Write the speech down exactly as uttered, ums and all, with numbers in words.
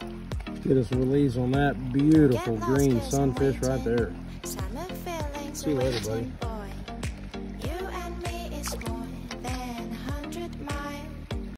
Get us a release on that beautiful green sunfish right there. See you later, buddy.